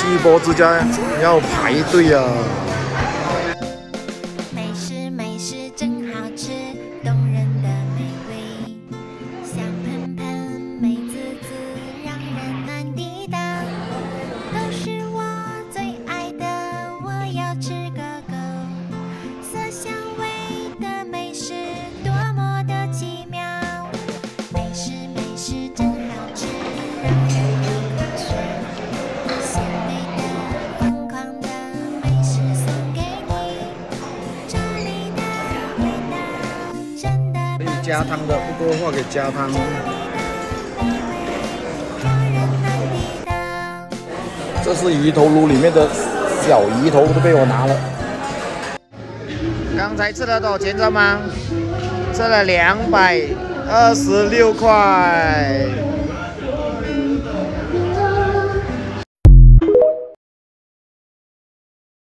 锡箔之家要排队啊！ 美食美食真好吃，动人的美味，香喷喷美滋滋，让人难抵挡。都是我最爱的，我要吃个够。色香味的美食，多么的奇妙。美食美食真好吃，让人流口水。鲜美的疯狂的美食送给你，这里的味道真的可以加汤的，不够的话可以加汤。这是鱼头炉里面的小鱼头，都被我拿了。刚才吃了多少钱知道吗？吃了226块。